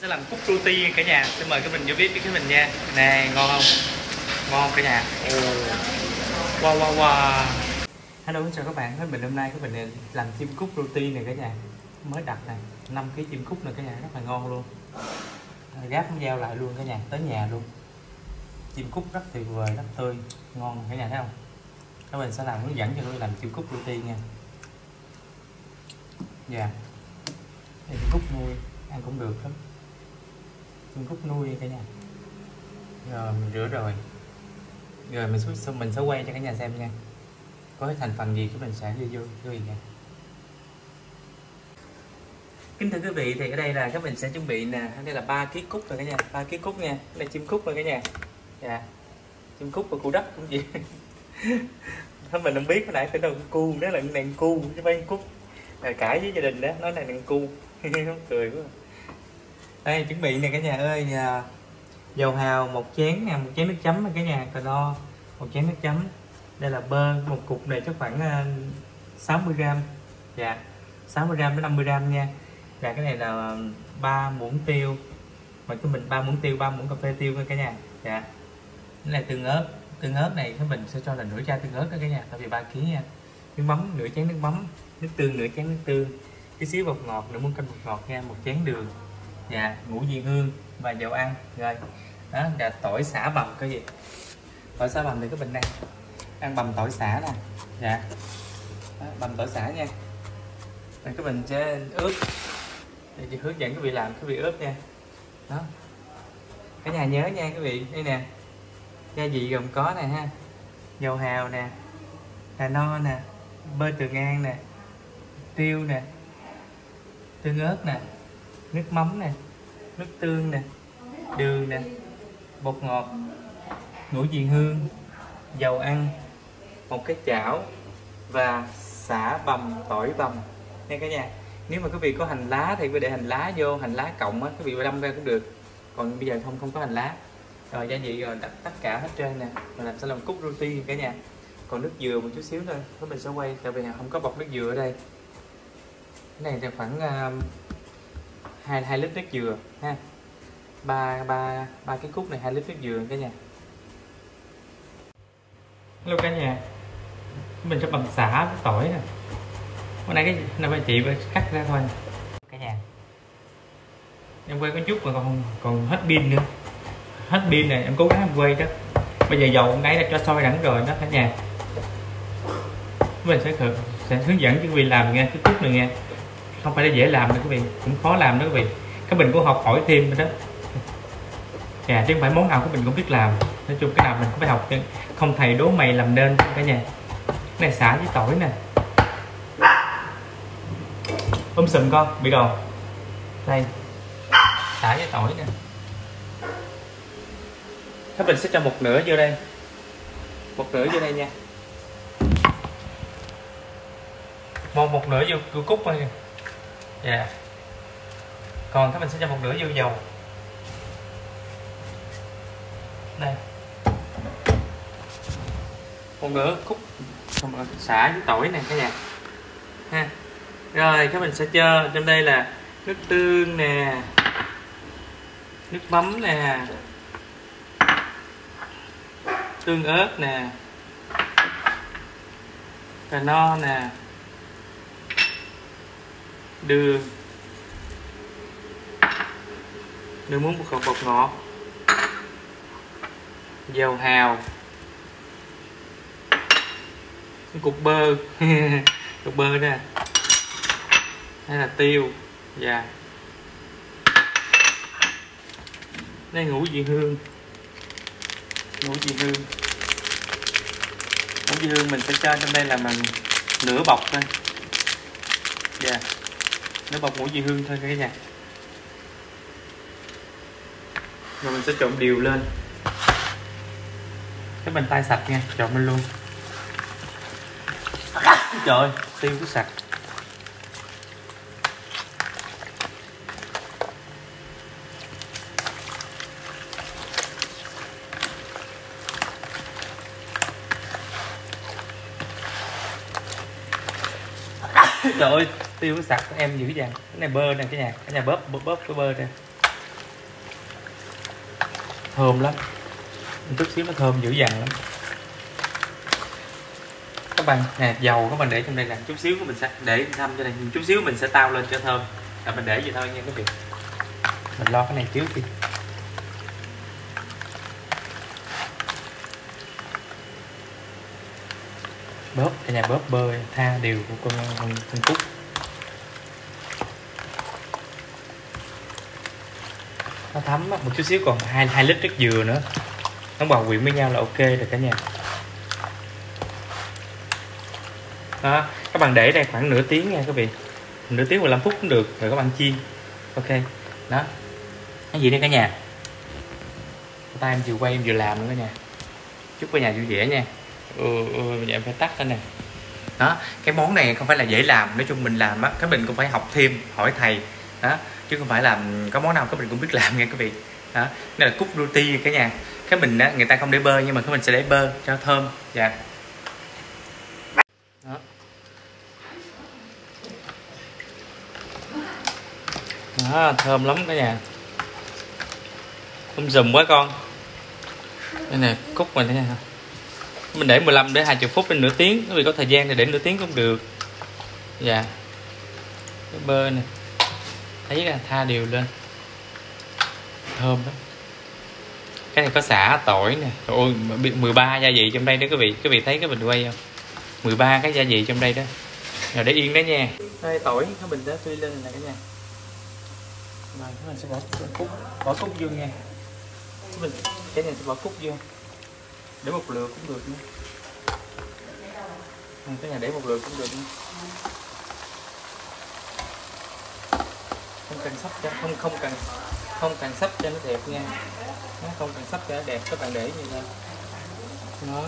Sẽ làm cút roti cả nhà, xin mời các mình vô bếp với cái mình nha. Nè, ngon không? Ngon cả nhà. Wow wow wow. Hello, chào các bạn. Mình hôm nay các mình làm chim cút roti này cả nhà. Mới đặt nè, 5 kg chim cút này cả nhà, rất là ngon luôn. Gáp giao lại luôn cả nhà, tới nhà luôn. Chim cút rất tuyệt vời, rất tươi, ngon cả nhà thấy không? Các mình sẽ làm hướng dẫn cho tôi làm chim cút roti nha. Dạ. Chim cút nuôi ăn cũng được lắm. Chim cút nuôi cả nhà. Rồi mình rửa rồi. Rồi mình sẽ quay cho cả nhà xem nha. Có cái thành phần gì của mình sẽ đưa vô quý vị nha. Kính thưa quý vị, thì ở đây là các mình sẽ chuẩn bị nè, ở đây là 3 kg cút rồi cả nhà, 3 kg cút nha. Đây là chim cút rồi cả nhà. Dạ. Chim cút và cu đất cũng gì. Mình không biết, hồi nãy tên đâu cu, đó là nàng cu chứ không phải cút. Là cãi với gia đình đó, nói là nàng cu. Cười quá. Đây chuẩn bị nè cả nhà ơi, dầu hào 1 chén nè, 1 chén nước chấm cả nhà, cà no 1 chén nước chấm. Đây là bơ, một cục này chắc khoảng 60g. Dạ. 60g đến 50g nha. Và cái này là 3 muỗng tiêu. Mà cái mình 3 muỗng tiêu, 3 muỗng cà phê tiêu nha cả nhà. Dạ. Cái này tương ớt. Tương ớt này cái mình sẽ cho là nửa chai tương ớt đó cả nhà, tại vì 3 kg nha. Nước mắm nửa chén nước mắm, nước tương nửa chén nước tương. Cái xíu bột ngọt, nữa muốn canh bột ngọt nha, 1 chén đường. Dạ, ngũ vị hương và dầu ăn. Rồi. Đó là tỏi xả bằm cái gì? Tỏi xả bằm thì cái bình ăn bằm tỏi xả nè. Dạ. Đó, bằm tỏi xả nha. Rồi cái mình sẽ ướp. Để chị hướng dẫn quý vị làm, quý vị ướp nha. Đó. Cả nhà nhớ nha quý vị, đây nè. Gia vị gồm có nè ha. Dầu hào nè, cà no nè, bơ Trường An nè, tiêu nè, tương ớt nè, nước mắm nè, nước tương nè, đường nè, bột ngọt, ngũ vị hương, dầu ăn, một cái chảo và xả bằm tỏi bằm nha cả nhà. Nếu mà quý vị có hành lá thì quý vị để hành lá vô, hành lá cộng á, quý vị đâm ra cũng được. Còn bây giờ không có hành lá. Rồi gia vị rồi đặt tất cả hết trơn nè. Mình làm sẽ làm cút roti cả nhà. Còn nước dừa một chút xíu thôi, thì mình sẽ quay tại vì không có bọc nước dừa ở đây. Cái này là khoảng 2 lít nước dừa ha. 3 cái cút này 2 lít nước dừa cả nhà. Hello cả nhà. Mình sẽ bằm xả với tỏi nè. Hôm nay cái này bà chị cắt ra thôi cả nhà. Em quay có chút mà còn hết pin nữa. Hết pin này em cố gắng em quay đó. Bây giờ dầu nãy đã cho sôi đẳng rồi đó cả nhà. Mình sẽ hướng dẫn cho quý vị làm nha, cái chút này nha. Không phải là dễ làm đâu quý vị, cũng khó làm đó quý vị. Các mình cũng học hỏi thêm đó. Dạ, chứ không phải món nào của mình cũng biết làm. Nói chung cái nào mình cũng phải học, không thầy đố mày làm nên cả nhà. Cái này xả với tỏi nè. Sùm con, bị đồ. Đây. Xả với tỏi nè. Các mình sẽ cho một nửa vô đây. Một nửa vô đây nha. Một nửa vô cút thôi. Dạ. Còn các mình sẽ cho một nửa vô dầu. Đây. Một nửa cút xả với tỏi này cả nhà. Ha. Rồi các mình sẽ cho trong đây là nước tương nè, nước mắm nè, tương ớt nè, cà no nè, đường muốn một cục bột ngọt, dầu hào, cục bơ cục bơ nè, hay là tiêu. Dạ. Đây ngũ vị hương. Ngũ vị hương mình sẽ cho trong đây là mình nửa bọc thôi. Dạ. Nửa bọc ngũ vị hương thôi cả nhà. Rồi mình sẽ trộn đều lên. Cái bàn tay sạch nha, trộn lên luôn. Trời ơi, tiêu cũng sạch. Trời ơi, tiêu nó sạch em dữ dằn. Cái này bơ nè cả nhà, bóp cái bơ nè. thơm lắm, chút xíu nó thơm dữ dằn lắm các bạn nè. Dầu các bạn để trong đây nè, chút xíu của mình sẽ để thăm cho này, chút xíu mình sẽ tao lên cho thơm, là mình để vậy thôi nha các vị. Mình lo cái này trước đi. Bóp cả nhà, bóp bơ tha đều của con Cúc. Nó thấm một chút xíu, còn 2 lít nước dừa nữa, nó hòa quyện với nhau là ok rồi cả nhà. Đó, các bạn để đây khoảng nửa tiếng nha các vị, nửa tiếng 15 phút cũng được rồi các bạn chiên. Ok đó, cái gì đây cả nhà. Tay em vừa quay em vừa làm nữa cả nhà. Chúc cả nhà vui vẻ nha. Bây giờ em phải tắt cái này. Đó, cái món này không phải là dễ làm, nói chung mình làm á, cái mình cũng phải học thêm, hỏi thầy đó, chứ không phải là có món nào các mình cũng biết làm nha các vị. Đó, đây là cúc roti cả nhà. Cái mình á, người ta không để bơ nhưng mà cái mình sẽ để bơ cho thơm. Dạ. Đó. Đó, thơm lắm cả nhà. Không dùm quá con. Đây nè, cúc mình nha. Mình để 15 đến 20 phút đến nửa tiếng, quý vị có thời gian thì để nửa tiếng cũng được. Dạ. Cái bơ này. Thấy là tha đều lên. Thơm lắm. Cái này có sả, tỏi nè. Trời ơi, 13 gia vị trong đây đó quý vị. Quý vị thấy cái bình quay không? 13 cái gia vị trong đây đó. Rồi để yên đó nha. Đây tỏi cái bình đã phi lên này cả nhà. Rồi cái mình sẽ bỏ cúc vô nha. Cái này sẽ bỏ cúc vô. Để một lượt cũng được nữa. Cái này để một lượt cũng được nữa. Không cần sắp cho, không cần sắp cho nó đẹp nha. Nó không cần sắp cho nó đẹp, các bạn để như vậy. Nó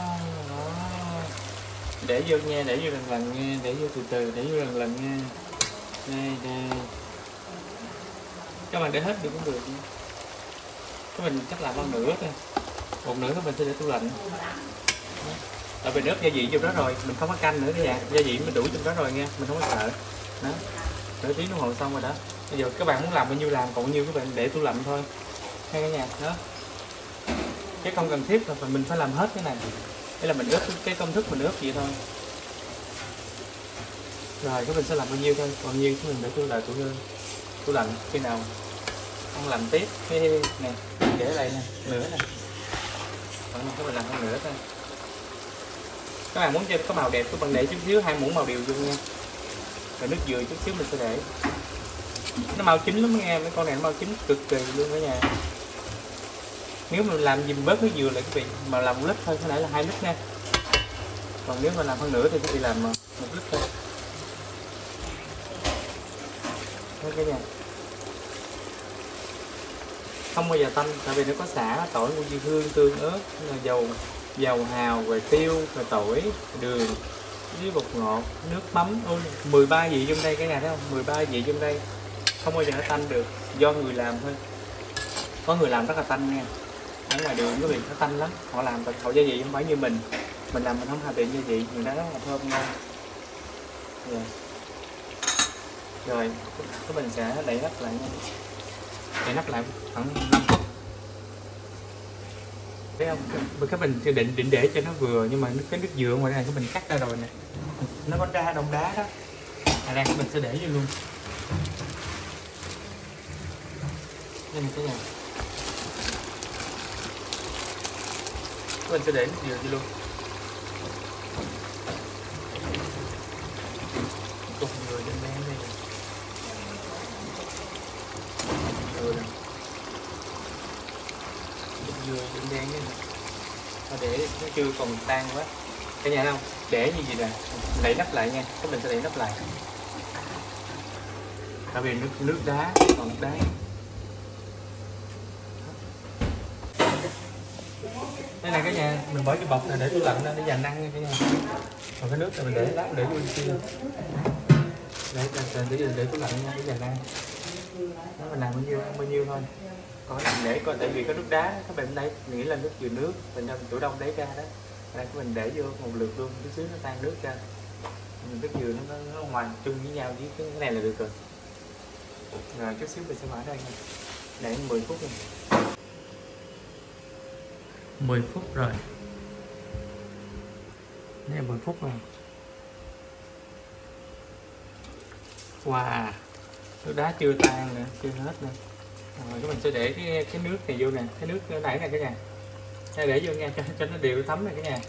để vô nha, để vô lần nha, để vô từ từ, để vô lần nha. Đây. Các bạn để hết được cũng được nha. Cái mình chắc làm bao nửa thôi. Một nửa cái mình sẽ để tủ lạnh. Ở bên ướp gia vị vô đó rồi, mình không có canh nữa cả nhà. Gia vị mình đủ trong đó rồi nha, mình không có sợ. Đó. Nửa tiếng đồng hồ xong rồi đó. Bây giờ các bạn muốn làm bao nhiêu làm, còn bao nhiêu các bạn để tủ lạnh thôi. Hay cả nhà, đó. Cái không cần thiết là mình phải làm hết cái này. Đây là mình ướp cái công thức mình ướp vậy thôi. Rồi cái mình sẽ làm bao nhiêu thôi, còn nhiêu thì mình để tủ lạnh khi nào không làm tiếp. Nè, để đây nè, nửa nè. Còn cái mình làm hơn nửa thôi. Các bạn muốn cho có màu đẹp các bạn để chút xíu 2 muỗng màu điều vô nha. Rồi nước dừa chút xíu mình sẽ để. Nó mau chín lắm nghe, mấy con này nó mau chín cực kỳ luôn cả nhà. Nếu mà làm gì mình bớt nước dừa lại quý vị, mà làm 1 lít thôi, có lẽ là 2 lít nha. Còn nếu mà làm hơn nữa thì quý vị làm 1 lít thôi. Đó cả nhà. Không bao giờ tanh, tại vì nó có sả, tỏi, ngũ vị hương, tương, ớt, dầu hào, rồi tiêu, rồi tỏi, đường, với bột ngọt, nước mắm. Ôi, 13 vị trong đây cả nhà thấy không? 13 vị trong đây. Không bao giờ nó tanh được, do người làm thôi. Có người làm rất là tanh nha. Ở ngoài đường quý vị nó tanh lắm, họ làm họ gia vị không phải như mình làm mình không hao tiền gia vị, người ta rất là thơm ngon. Rồi cái mình sẽ đậy nắp lại nha, đậy nắp lại khoảng 5 phút. Thấy không? Cái mình định để cho nó vừa, nhưng mà cái nước dừa ngoài này cái mình cắt ra rồi nè, nó có ra đông đá đó, đây cái mình sẽ để vô luôn. Đây cái này mình sẽ để nước dừa vô luôn. Cùng người trên đây đây. Dừa đen đen nha. Để nó chưa còn tan quá. Cả nhà không? Để như gì nè, đậy nắp lại nha. Cái mình sẽ đậy nắp lại. Tại vì nước đá, còn nước đá. Đây này cả nhà, mình bỏ cái bọc này để tủ lạnh để dành ăn nha cả nhà. Còn cái nước này mình để lát để vô kia. Để tủ lạnh nha, để dành ăn. Đó, mình làm bao nhiêu thôi. Còn để coi, tại vì có nước đá các bạn đấy nghĩ là nước dừa nước, mình đem tủ đông lấy ra đó. Đây mình để vô một lượt luôn, chút xíu nó tan nước ra. Nước dừa nó hòa chung với nhau với cái này là được rồi. Rồi chút xíu mình sẽ mở ra nha. Để 10 phút này. 10 phút rồi. Đây là 10 phút rồi. Wow, nước đá chưa tan nữa, chưa hết nữa. Rồi mình sẽ để cái nước này vô nè, cái nước nãy nè cả nhà. Để vô nha, cho nó đều thấm này cả nhà.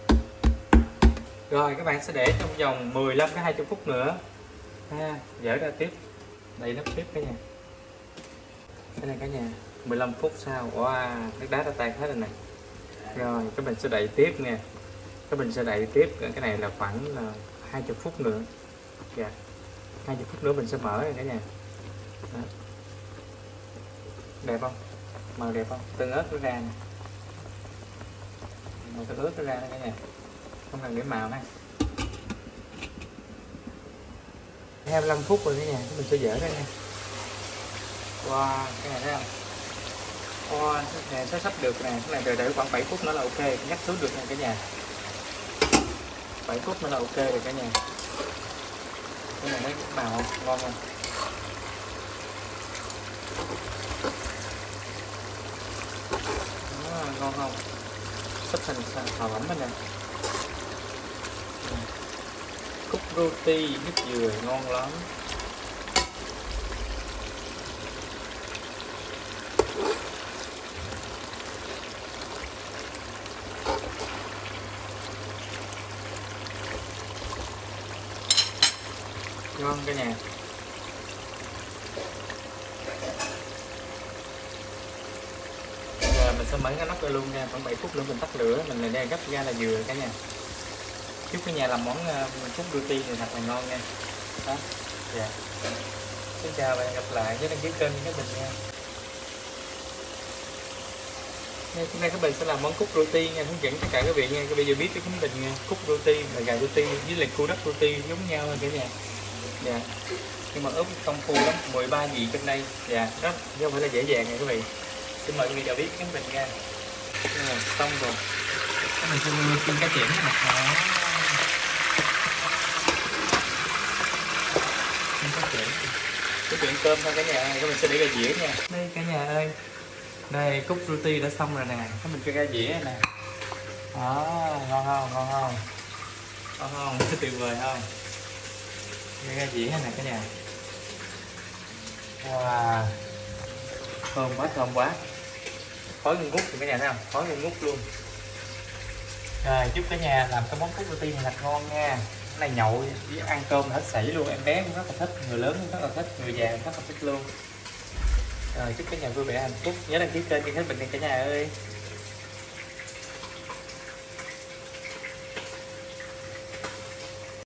Rồi các bạn sẽ để trong vòng 15 đến 20 phút nữa. Dỡ ra tiếp, đậy nắp tiếp cả nhà. Cái này cả nhà, 15 phút sau, wow, nước đá đã tan hết rồi này. Rồi các bạn sẽ đậy tiếp nha. Các mình sẽ đậy tiếp, cái này là khoảng là 20 phút nữa. Dạ. 20 phút nữa mình sẽ mở này cả nhà. Đó. Đẹp không? Màu đẹp không? Tương ớt nó ra nè. Màu tương ớt nó ra cả nhà. Không cần để màu này. 25 phút rồi cả nhà, mình sẽ dỡ ra nha. Wow, cái này thấy không? Wow, cái này sẽ sắp được nè, cái này để khoảng 7 phút nữa là ok, nhắc xuống được nè cả nhà. 7 phút nữa là ok rồi cả nhà. Cái này thấy màu không? Ngon không? Đó, ngon không? Sắp thành sản phẩm rồi nè. Cúc roti nước dừa ngon lắm. Ngon cả nhà. Giờ mình sẽ mở cái nắp ra luôn nha, khoảng 7 phút nữa mình tắt lửa, mình lại đang gấp ra là dừa cả nhà. Chúc cả nhà làm món cúc roti này thật là ngon nha. Đó. Dạ. Xin chào và hẹn gặp lại, nhớ đăng ký kênh các mình nha. Hôm nay các mình sẽ làm món cúc roti nha, hướng dẫn tất cả các vị nha. Các bạn giờ biết cái khánh bình nha, cúc roti là gà roti với lại cua đất roti giống nhau thôi cả nhà. Dạ. Nhưng mà ướp công phu lắm, 13 vị trên đây. Dạ, đó không phải là dễ dàng nha các vị. Xin mời quý vị vào biết khánh bình nha. Xong rồi. Mình sẽ chiên cá chẽn nè. Cái chuyện cơm thôi cả nhà, các mình sẽ để ra dĩa nha. Đây cả nhà ơi, đây cúc roti đã xong rồi nè, các mình cho ra dĩa nè. Đó, ngon không, ngon không, ngon không, tuyệt vời không? Ra dĩa nè cả nhà. Wow, thơm quá, thơm quá, khói nghi ngút cả nhà thấy không? Khói nghi ngút luôn. Rồi chúc cả nhà làm cái món cúc roti này thật ngon nha. Cái này nhậu với ăn cơm là hết sảy luôn, em bé cũng rất là thích, người lớn cũng rất là thích, người già cũng rất là thích luôn. Rồi chúc cả nhà vui vẻ hạnh phúc, nhớ đăng ký kênh cho hết mình nha cả nhà ơi.